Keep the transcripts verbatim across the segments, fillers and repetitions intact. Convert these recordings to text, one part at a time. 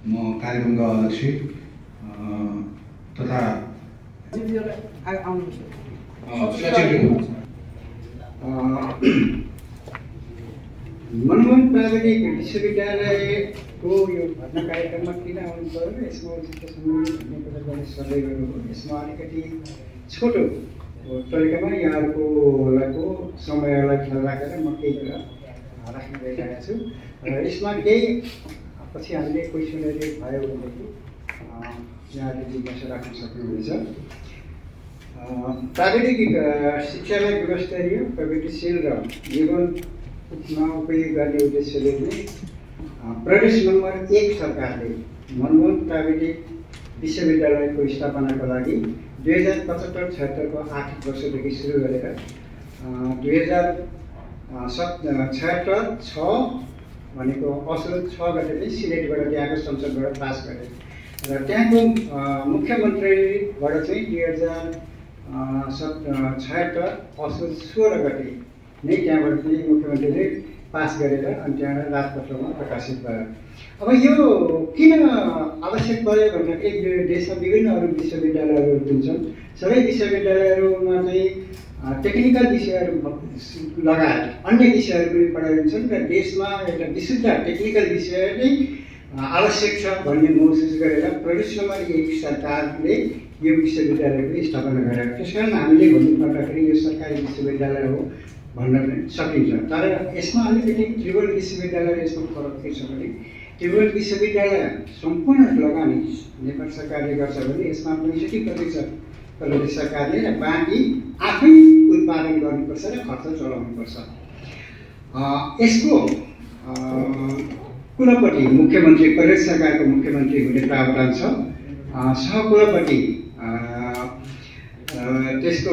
म कार्यक्रमका अध्यक्ष तथा मनमोहन प्राविधिक विश्वविद्यालयको यो भर्ना कार्यक्रममा किन आउनु पर्यो, यसमा औचित्य सम्बन्धित भन्ने कुरा गर्ने सर्वे गर्नुभयो। यसमा अलिकति छोटो तरिकामा यहाँहरूको समयलाई ख्याल राखेर म केही कुरा राख्न गइरहेको छु र यसमा केही पछि हामीले क्वेसनहरू भयो भनेदेखि यहाँले जिज्ञासा राख्न सक्नुहुनेछ। प्राविधिक शिक्षालाई गुणस्तरीय, प्रगतिशील र जीवनमा उपयोग गर्ने उद्देश्यले नै प्रदेश नम्बर एक सरकारले मनमोहन प्राविधिक विश्वविद्यालयको स्थापनाको लागि दुई हजार पचहत्तर छयत्तरको आर्थिक वर्षदेखि सुरु गरेर दुई हजार सत् छयत्तर छ भनेको असोज छ गते चाहिँ सिलेटबाट त्यहाँको संसदबाट पास गरे र त्यहाँको मुख्यमन्त्रीबाट चाहिँ दुई हजार सत् छयत्तर असोज सोह्र गते नै त्यहाँबाट चाहिँ मुख्यमन्त्रीले पास गरेर अनि त्यहाँबाट राजपत्रमा प्रकाशित भयो। अब यो किन आवश्यक पर्यो भन्दाखेरि देशमा विभिन्न अरू विश्वविद्यालयहरू हुन्छन्। सबै विश्वविद्यालयहरूमा चाहिँ टेक्निकल विषयहरू लगायत अन्य विषयहरू पनि पढाइन्छन् र देशमा एउटा विशुद्ध टेक्निकल विषय नै आवश्यक छ भन्ने महसुस गरेर प्रदेश नम्बर एक सरकारले यो विश्वविद्यालयको स्थापना गरेको। त्यसकारण हामीले भन्नुपर्दाखेरि यो सरकारी विश्वविद्यालय हो भन्न सकिन्छ। तर यसमा अलिकति त्रिभुवन विश्वविद्यालय यसमा फरक के छ भने त्रिभुवन विश्वविद्यालय सम्पूर्ण लगानी नेपाल सरकारले गर्छ भने यसमा पैँसठी प्रतिशत प्रदेश सरकारले र बाँकी आफै उत्पादन गर्नुपर्छ र खर्च चलाउनुपर्छ। यसको कुलपति मुख्यमन्त्री, प्रदेश सरकारको मुख्यमन्त्री हुने प्रावधान छ। सहकुलपति त्यसको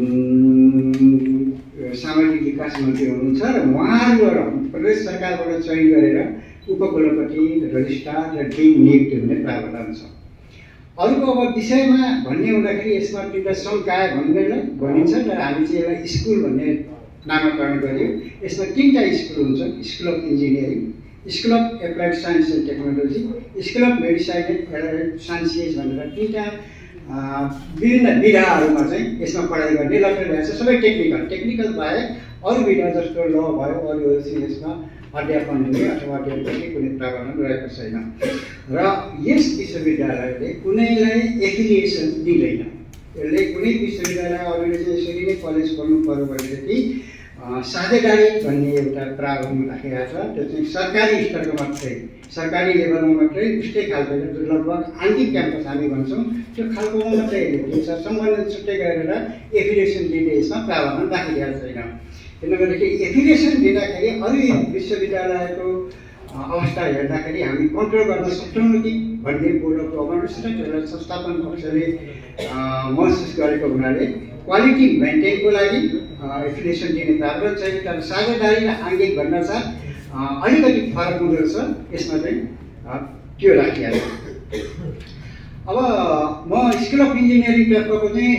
सामाजिक विकास मन्त्री हुनुहुन्छ र उहाँहरूबाट प्रदेश सरकारबाट चयन गरेर उपकुलपति, रजिस्ट्रार र डिन नियुक्ति हुने प्रावधान छ। अरूको अब विषयमा भन्ने हुँदाखेरि यसमा तिनवटा संकाय भन्नेलाई भनिन्छ र हामी चाहिँ यसलाई स्कुल भन्ने नामाकरण गर्यो। यसमा तिनवटा स्कुल हुन्छ, school of engineering, school of applied science and technology, school of medicine and sciences भनेर तिनवटा विभिन्न विधाहरूमा चाहिँ यसमा पढाइ गर्ने लक्ष्य रहेछ। सबै टेक्निकल टेक्निकल बाहेक अरू विधा जस्तो ल भयो अरू चाहिँ यसमा अध्यापन हुने अथवा अध्ययन गर्ने कुनै प्रावधान रहेको छैन र यस विश्वविद्यालयले कुनैलाई एफिलिएसन दिँदैन। यसले कुनै विश्वविद्यालय अरूले चाहिँ यसरी नै कलेज गर्नु पर्यो भनेदेखि साझेदारी भन्ने एउटा प्रावधान राखिरहेको छ। त्यो चाहिँ सरकारी स्तरको मात्रै, सरकारी लेभलमा मात्रै उस्तै खालको लगभग आन्तरिक क्याम्पस हामी भन्छौँ त्यो खालकोमा मात्रै दिन्छ। सम्बन्धित छुट्टै गरेर एफिलिएसन दिने यसमा प्रावधान राखिरहेको छैन। किनभनेदेखि एफिलिएसन दिँदाखेरि अरू विश्वविद्यालयको अवस्था हेर्दाखेरि हामी कन्ट्रोल गर्न सक्छौँ कि भन्ने बोर्ड अफ गभर्नमेन्ट्स र त्यसलाई संस्थापन पक्षले महसुस गरेको हुनाले क्वालिटी मेन्टेनको लागि एफिलिएसन दिने प्रावधान छैन। तर साझेदारी र आङ्गिक भन्नासाथ अलिकति फरक हुँदो रहेछ यसमा चाहिँ त्यो राखिहाल्छ। अब म स्कुल अफ इन्जिनियरिङ तर्फको चाहिँ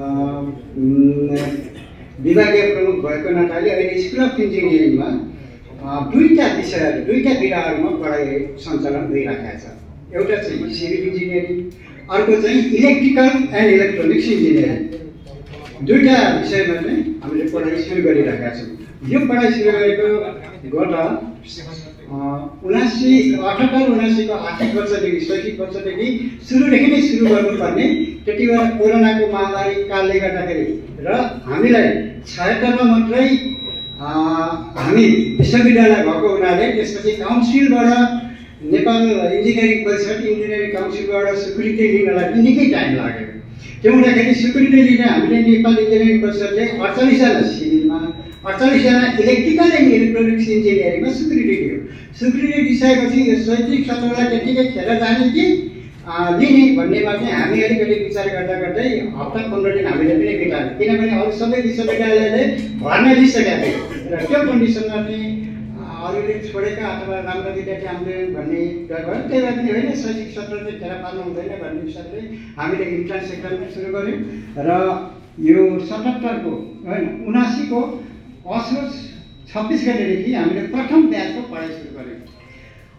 विभागीय प्रमुख भएको नाताले अहिले स्कुल अफ इन्जिनियरिङमा दुईवटा विषयहरू दुईवटा विधाहरूमा पढाइ सञ्चालन भइरहेको छ। एउटा चाहिँ सिभिल इन्जिनियरिङ, अर्को चाहिँ इलेक्ट्रिकल एन्ड इलेक्ट्रोनिक्स इन्जिनियरिङ। दुईवटा विषयमा चाहिँ हामीले पढाइ सुरु गरिरहेका छौँ। यो पढाइ सुरु गरेको गत उनासी अठहत्तर उनासीको आर्थिक वर्षदेखि शैक्षिक वर्षदेखि सुरुदेखि नै सुरु गर्नुपर्ने त्यति बेला कोरोनाको महामारी कालले गर्दाखेरि र हामीलाई छयत्तरमा मात्रै हामी विश्वविद्यालय भएको हुनाले त्यसपछि काउन्सिलबाट नेपाल इन्जिनियरिङ परिषद इन्जिनियरिङ काउन्सिलबाट स्वीकृति लिनलाई निकै टाइम लाग्यो। त्यो हुँदाखेरि स्वीकृति लिन हामीले नेपाल इन्जिनियरिङ परिषदले अडचालिसजना सिभिलमा, अडचालिसजना इलेक्ट्रिकल एन्ड इलेक्ट्रोनिक्स इन्जिनियरिङमा स्वीकृति दियो। स्वीकृति दिइसकेपछि यो शैक्षिक सत्रलाई त्यतिकै खेर जाने कि लिने भन्नेमा चाहिँ हामी अलिकति विचार गर्दा गर्दै हप्ता पन्ध्र दिन हामीले पनि बितायौँ। किनभने अरू सबै विश्वविद्यालयले भर्ना लिइसकेका थिए र त्यो कन्डिसनमा चाहिँ अरूले छोडेका अथवा राम्रो विद्यार्थी आउँदैन भन्ने डर भयो। त्यही भएर पनि होइन शैक्षिक सत्र चाहिँ खेर पार्नु हुँदैन भन्ने हिसाबले हामीले इन्ट्रान्स एक्जाम सुरु गऱ्यौँ र यो सतहत्तरको होइन उनासीको असोज छब्बिस गतेदेखि हामीले प्रथम ब्याचको पढाइ सुरु गऱ्यौँ।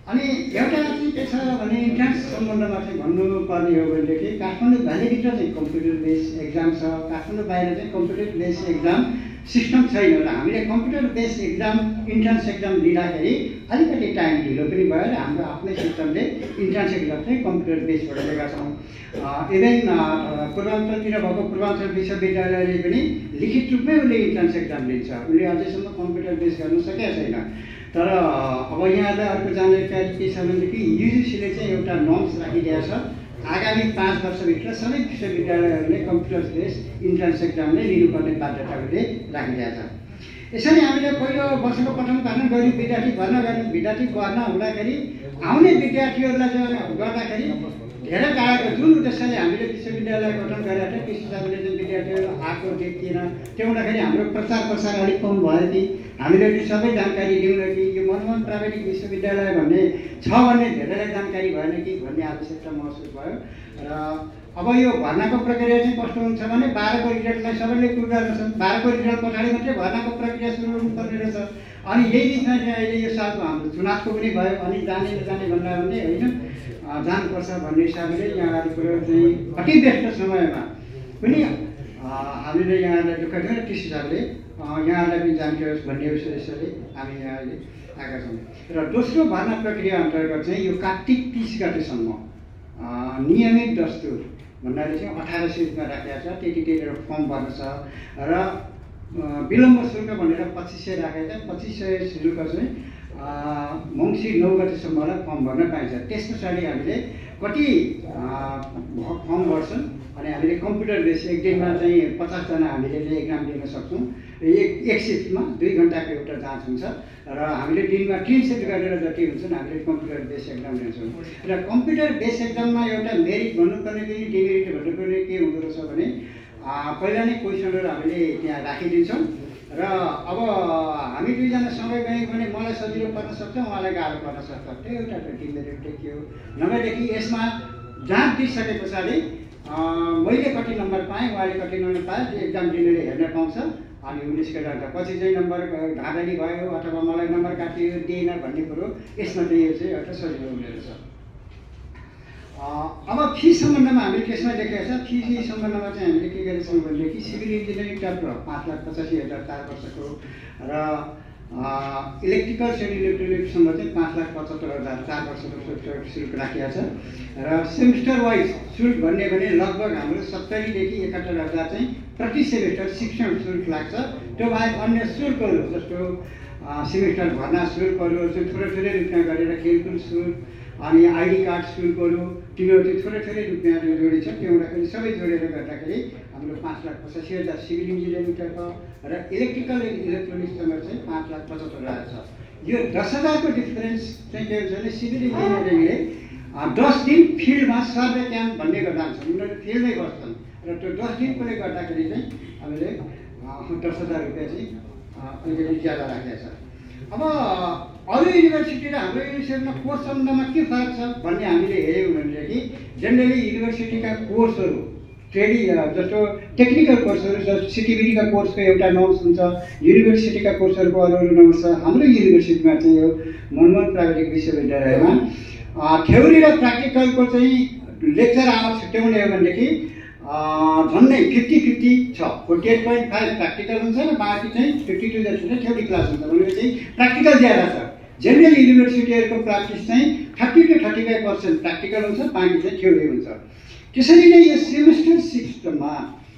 अनि एउटा चाहिँ के छ भने इन्ट्रान्स सम्बन्धमा चाहिँ भन्नुपर्ने हो भनेदेखि काठमाडौँ भ्यालीभित्र चाहिँ कम्प्युटर बेस एक्जाम छ, काठमाडौँ बाहिर चाहिँ कम्प्युटर बेस एक्जाम सिस्टम छैन र हामीले computer base exam entrance exam लिँदाखेरि अलिकति टाइम ढिलो पनि भयो र हाम्रो आफ्नै सिस्टमले इन्ट्रान्स एक्जाम चाहिँ कम्प्युटर बेसबाट लिएका छौँ। इभेन पूर्वाञ्चलतिर भएको पूर्वाञ्चल विश्वविद्यालयले पनि लिखित रूपमै उसले इन्ट्रान्स एक्जाम लिन्छ, उसले अझैसम्म कम्प्युटर बेस गर्न सकेका छैन। तर अब यहाँलाई अर्को जानकारी के छ भनेदेखि युजिसीले चाहिँ एउटा नर्म्स राखिदिएको छ, आगामी पाँच वर्षभित्र सबै विश्वविद्यालयहरूले कम्प्युटर बेस इन्ट्रान्स एक्जाम नै लिनुपर्ने बाध्यता उसले राखिदिएको छ। यसरी हामीले पहिलो वर्षको प्रथम भर्ना गरी विद्यार्थी भर्ना गर्ने विद्यार्थी भर्ना हुँदाखेरि आउने विद्यार्थीहरूलाई गर्दाखेरि धेरै टाढाको जुन उद्देश्यले हामीले विश्वविद्यालय गठन गरेका थियौँ त्यस हिसाबले चाहिँ विद्यार्थीहरू आएको देखिएन। त्यो हुँदाखेरि हाम्रो प्रचार प्रसार अलिक कम भयो कि हामीले सबै जानकारी दिउँ कि यो मनमोहन प्राविधिक विश्वविद्यालय भन्ने छ भन्ने धेरैलाई जानकारी भएन कि भन्ने आवश्यकता महसुस भयो। र अब यो भर्नाको प्रक्रिया चाहिँ कस्तो हुन्छ भने बाह्रको रिजल्टलाई सबैले पुरा गर्छन्, बाह्रको रिजल्ट पछाडि मात्रै भर्नाको प्रक्रिया सुरु हुनुपर्ने रहेछ। अनि यही बिचमा चाहिँ अहिले यो सालको हाम्रो चुनावको पनि भयो, अनि जाने नजाने भन्दा भने होइन जानुपर्छ भन्ने हिसाबले यहाँहरूको चाहिँ अति व्यस्त समयमा पनि हामीले यहाँलाई दुःख दियौँ र त्यस हिसाबले यहाँलाई पनि जानकारी भन्ने उद्देश्यले हामी यहाँ अहिले आएका छौँ। र दोस्रो भर्ना प्रक्रिया अन्तर्गत चाहिँ यो कार्तिक तिस गतेसम्म नियमित दस्तुर भन्नाले चाहिँ अठार सय रुपियाँ राखेको छ, त्यति त्यति फर्म भर्नु छ र विलम्ब शुल्क भनेर पच्चिस सय राखेको छ। पच्चिस सय शुल्क चाहिँ मङ्सिर नौ गतेसम्मलाई फर्म भर्न पाइन्छ। त्यस पछाडि हामीले कति फर्म भर्छन् अनि हामीले कम्प्युटर बेस एक दिनमा चाहिँ पचासजना हामीले चाहिँ एक्जाम दिन सक्छौँ। एक एक सिफ्टमा दुई घन्टाको एउटा जाँच हुन्छ र हामीले दिनमा तिन सिफ्ट गरेर जति हुन्छन् हामीले कम्प्युटर बेस एक्जाम लिन्छौँ। र कम्प्युटर बेस एक्जाममा एउटा मेरिट भन्नुपर्ने कि डिमेरिट भन्नुपर्ने के हुँदो रहेछ भने पहिला नै क्वेसनहरू हामीले त्यहाँ राखिदिन्छौँ र अब हामी दुईजना सँगै गयौँ भने मलाई सजिलो पर्न सक्छ, उहाँलाई गाह्रो पर्न सक्छ। त्यो एउटा डिमेरिट देखियो। नभएदेखि यसमा जाँच दिइसके पछाडि मैले कति नम्बर पाएँ, उहाँले कति नम्बर पाएँ त्यो एक्जाम दिनेले हेर्न पाउँछ अनि उन्नाइसको जान्छ पछि चाहिँ नम्बर धाँधली भयो अथवा मलाई नम्बर काटियो दिएन भन्ने कुरो यसमा चाहिँ यो चाहिँ एउटा सजिलो हुने रहेछ। अब फी सम्बन्धमा हामीले त्यसमा देखेको छ। फी सम्बन्धमा चाहिँ हामीले के गरेका छौँ भनेदेखि सिभिल इन्जिनियरिङ टर्फ पाँच लाख पचासी हजार चार वर्षको र इलेक्ट्रिकल सेन्ड इलेक्ट्रोनिक्ससम्म चाहिँ पाँच लाख पचहत्तर हजार चार वर्षको शुल्क राखिएको छ। र सेमिस्टर वाइज शुल्क भन्ने भने लगभग हाम्रो सत्तरीदेखि एकहत्तर हजार चाहिँ प्रति सेमिस्टर शिक्षण शुल्क लाग्छ। त्यो बाहेक अन्य शुल्कहरू जस्तो सेमिस्टर भर्ना शुल्कहरू चाहिँ थोरै थोरै रुपियाँ गरेर खेलकुद शुल्क अनि आइडी कार्ड शुल्कहरू तिनीहरू चाहिँ थोरै थोरै रुपियाँ जोडिन्छ। त्यो हुँदाखेरि सबै जोडेर गर्दाखेरि हाम्रो पाँच लाख पचासी हजार सिभिल इन्जिनियरिङतर्फ र इलेक्ट्रिकल इलेक्ट्रोनिक्ससँग चाहिँ पाँच लाख पचहत्तर हजार छ। यो दस हजारको डिफरेन्स चाहिँ के हुन्छ भने सिभिल इन्जिनियरिङले दस दिन फिल्डमा सर्वे क्याम्प भन्ने गर्दा हुन्छ, उनीहरू फिल्डमै बस्छन् र त्यो दस दिनकोले गर्दाखेरि चाहिँ हामीले दस हजार रुपियाँ चाहिँ अलिकति ज्यादा राखेको छ। अब अरू युनिभर्सिटी र हाम्रो युनिभर्सिटीमा कोर्स सम्बन्धमा के फरक छ भन्ने हामीले हेऱ्यौँ भनेदेखि जेनरली युनिभर्सिटीका कोर्सहरू ट्रेडी जस्तो टेक्निकल कोर्सहरू जस्तो सिटिबिटीका कोर्सको एउटा नर्म्स हुन्छ, युनिभर्सिटीका कोर्सहरूको अरू अरू नर्म्स छ। हाम्रो युनिभर्सिटीमा चाहिँ यो मनमोहन प्राविधिक विश्वविद्यालयमा थ्योरी र प्र्याक्टिकलको चाहिँ लेक्चर आवर छुट्याउने हो भनेदेखि झन्डै फिफ्टी फिफ्टी छ। Forty eight point five practical हुन्छ र बाँकी चाहिँ फिफ्टी टू जस्तो चाहिँ थ्योरी क्लास हुन्छ। भनेपछि प्र्याक्टिकल ज्यादा छ। जेनरल युनिभर्सिटीहरूको प्र्याक्टिस चाहिँ thirty two thirty five percent practical हुन्छ, बाँकी चाहिँ थ्योरी हुन्छ। त्यसरी नै यो सेमिस्टर सिस्टममा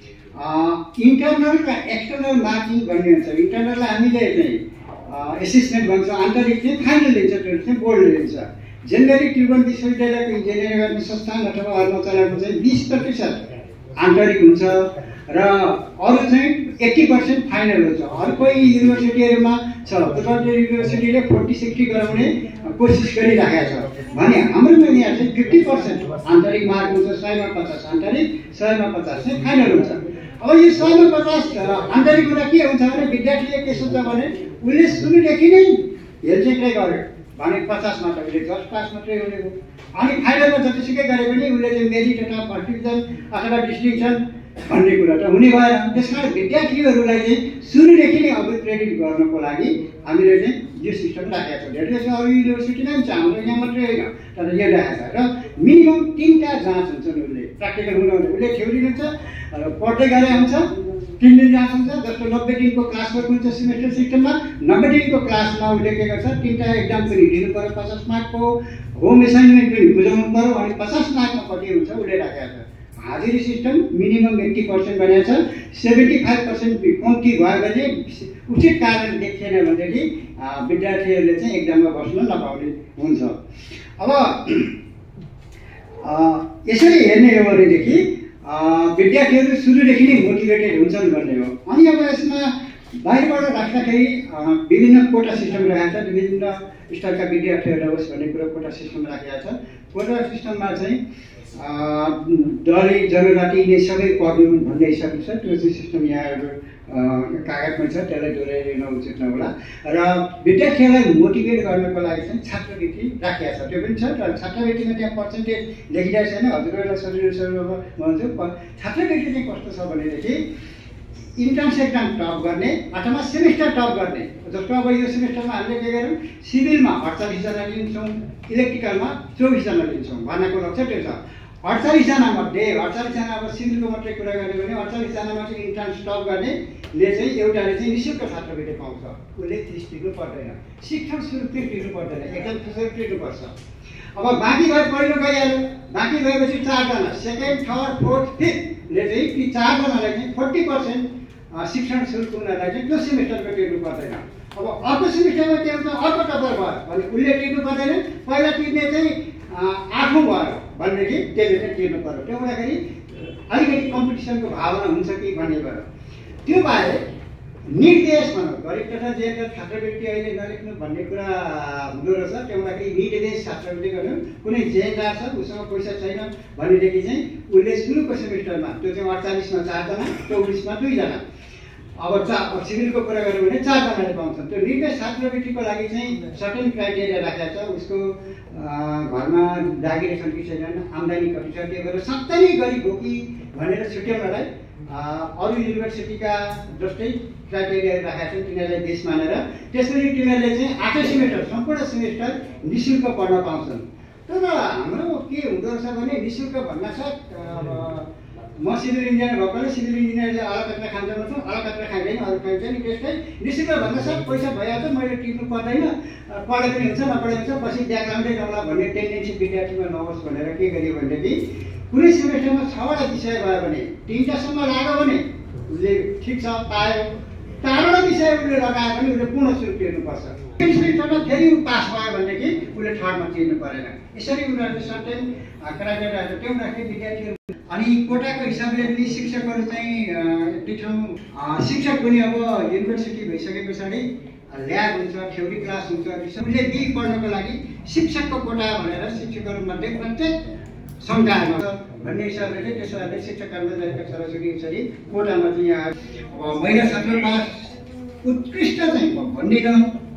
इन्टर्नल र एक्सटर्नल मार्किङ गर्ने हुन्छ। इन्टर्नललाई हामीले चाहिँ एसेसमेन्ट भन्छ, आन्तरिक चाहिँ फाइनल लिन्छ, त्यो चाहिँ बोर्डले लिन्छ। जेनरली त्रिभुवन विश्वविद्यालयको इन्जिनियरिङ गर्ने संस्थान अथवा अरूमा चलाएको चाहिँ बिस प्रतिशत आन्तरिक हुन्छ र अरू चाहिँ एट्टी पर्सेन्ट फाइनल हुन्छ। अरू कोही युनिभर्सिटीहरूमा छ पूर्वाञ्चल युनिभर्सिटीले फोर्टी सिक्सटी गराउने कोसिस गरिराखेको छ भने हाम्रोमा यहाँ चाहिँ फिफ्टी पर्सेन्ट आन्तरिक मार्क हुन्छ, सयमा पचास आन्तरिक, सयमा पचास चाहिँ फाइनल हुन्छ। अब यो सयमा पचास आन्तरिक हुँदा के हुन्छ भने विद्यार्थीले के सोच्छ भने उसले सुरुदेखि नै हेलचेक्राइ गर्यो भने पचासमा त उसले दस पास मात्रै हुने हो। अनि फाइनलमा जतिसुकै गरे पनि उसले चाहिँ मेरिट अथवा फर्स्ट डिभिजन अथवा डिस्टिङसन भन्ने कुरा त हुने भएन। त्यस कारण विद्यार्थीहरूलाई चाहिँ सुरुदेखि नै अब प्रेरित गर्नको लागि हामीले चाहिँ यो सिस्टम राखेको छ। धेरै जस्तो अरू युनिभर्सिटीमा पनि छ, हाम्रो यहाँ मात्रै होइन, तर यो राखेको छ। र मिनिमम तिनवटा जाँच हुन्छन्। उसले प्र्याक्टिकल हुनुहुन्छ, उसले थ्योरी हुन्छ, पढ्दै गरे हुन्छ, तिन दिन जाँच हुन्छ। जस्तो नब्बे दिनको क्लास वर्क हुन्छ सेमेस्टर सिस्टममा, नब्बे दिनको क्लासमा उसले के गर्छ, तिनवटा एक्जाम पनि दिनु पऱ्यो, पचास मार्कको होम एसाइनमेन्ट पनि बुझाउनु पऱ्यो, अनि पचास मार्कमा कति हुन्छ उसले राखेको छ। हाजिरी सिस्टम मिनिमम एट्टी पर्सेन्ट बनाएको छ। सेभेन्टी फाइभ पर्सेन्ट कम्ती भयो भने उचित कारण देखिएन भनेदेखि विद्यार्थीहरूले चाहिँ एक्जाममा बस्न नपाउने हुन्छ। अब यसरी हेर्ने हो भनेदेखि विद्यार्थीहरू सुरुदेखि नै मोटिभेटेड हुन्छन् भन्ने हो। अनि अब यसमा बाहिरबाट राख्दाखेरि विभिन्न कोटा सिस्टम राखेको छ, विभिन्न स्तरका विद्यार्थीहरूलाई होस् भन्ने कुरो कोटा सिस्टम राखेको छ। कोटा सिस्टममा चाहिँ दलित जनजाति नै सबै पढ्नु भन्ने हिसाबले छ। त्यो चाहिँ सिस्टम यहाँहरू कागजमा छ, त्यसलाई दोहोऱ्याइदिन उचित नहोला। र विद्यार्थीहरूलाई मोटिभेट गर्नको लागि चाहिँ छात्रवृत्ति राखिएको छ, त्यो पनि छ। तर छात्रवृत्तिमा त्यहाँ पर्सेन्टेज लेखिरहेको छैन, हजुरहरूलाई सजिलो सजिलोमा भन्छु। छात्रवृत्ति चाहिँ कस्तो छ भनेदेखि इन्ट्रान्स एक्जाम टप गर्ने अथवा सेमेस्टर टप गर्ने। जस्तो अब यो सेमेस्टरमा हामीले के गर्यौँ, सिभिलमा अडचालिसजना लिन्छौँ, इलेक्ट्रिकलमा चौबिसजना लिन्छौँ भन्नको लक्ष्य त्यो छ। अडचालिसजना मध्ये अडचालिसजना अब सिभिलको मात्रै कुरा गर्ने भने अडचालिसजनामा चाहिँ इन्ट्रान्स टप गर्नेले चाहिँ एउटाले चाहिँ निःशुल्क छात्रवृत्ति पाउँछ। उसले फिस तिर्नु पर्दैन, शिक्षण शुल्क तिर्नु पर्दैन, एक्जाम फिसहरू तिर्नुपर्छ। अब बाँकी गए पहिलो गइहाल्यो, बाँकी गएपछि चारजना सेकेन्ड थर्ड फोर्थ फिफ्थले चाहिँ ती चारजनालाई चाहिँ फोर्टी पर्सेन्ट शिक्षण शुल्क उनीहरूलाई चाहिँ त्यो सेमेस्टरको तिर्नु पर्दैन। अब अर्को सेमेस्टरमा के हुन्छ, अर्को टपर भयो भने उसले तिर्नु पर्दैन, पहिला तिर्ने चाहिँ आठौँ भयो भनेदेखि त्यसले चाहिँ तिर्नु पर्यो। त्यो हुँदाखेरि अलिकति कम्पिटिसनको भावना हुन्छ कि भन्ने भयो। त्यो बाहेक निर्देश भनौँ, गरिब तथा जेका छात्रवृत्ति अहिले नलेख्नु भन्ने कुरा हुँदो रहेछ। त्यो हुँदाखेरि निर्देश छात्रवृत्ति गर्नु, कुनै जेएनआर छ उसँग पैसा छैन भनेदेखि चाहिँ उसले सुरुको सेमेस्टरमा त्यो चाहिँ अडचालिसमा चारजना, चौबिसमा दुईजना, अब चा सिभिलको कुरा गऱ्यो भने चारजनाले पाउँछन्। त्यो निर्देश छात्रवृत्तिको लागि चाहिँ सर्टेन क्राइटेरिया राखेको छ। उसको घरमा जागिर छन् कि छैनन्, आम्दानी कति छ, त्यो गरेर सबै गरिब हो कि भनेर छुट्याउनलाई अरू युनिभर्सिटीका जस्तै क्राइटेरिया राखेका छन्, तिनीहरूलाई बेस मानेर। त्यसरी तिनीहरूले चाहिँ आठै सेमेस्टर सम्पूर्ण सेमेस्टर निःशुल्क पढ्न पाउँछन्। तर हाम्रो के हुँदो रहेछ भने निःशुल्क भन्नासाथ म सिभिल इन्जिनियर भएकोले सिभिल इन्जिनियरले अलकत्र खान्छ भन्छौँ, अलकत्र खाँदैन, अरू खान्छ नि। त्यस्तै निःशुल्क भन्नासाथ पैसा भइहाल्छ, मैले तिर्नु पर्दैन, पढे पनि हुन्छ नपढे हुन्छ, पछि ब्याक लाउँदै जाउँला भन्ने टेन्डेन्सी विद्यार्थीमा नहोस् भनेर के गरियो भनेदेखि कुनै सेमेस्टरमा छवटा विषय भयो भने तिनवटासम्म लाग्यो भने उसले ठिक छ पायो, चारवटा विषय उसले लगायो भने उसले पूर्ण शुल्क तिर्नुपर्छ। सेमेस्टरमा फेरि पास भयो भनेदेखि उसले थर्डमा तिर्नु परेन। यसरी उनीहरूले सर्टेन क्राइटेरिया छ, त्यो हुँदाखेरि विद्यार्थीहरू। अनि कोटाको हिसाबले पनि शिक्षकहरू चाहिँ देख्छौँ, शिक्षक पनि अब युनिभर्सिटी भइसके पछाडि ल्याब हुन्छ, थ्योरी क्लास हुन्छ, उसले बी पढ्नको लागि शिक्षकको कोटा भनेर शिक्षकहरूमध्ये प्रत्येक सङ्घारमा भन्ने हिसाबले चाहिँ त्यसो शिक्षक कर्मचारीका सरस्वती यसरी कोटामा चाहिँ यहाँ महिला छात्र पास उत्कृष्ट चाहिँ भन्दिनँ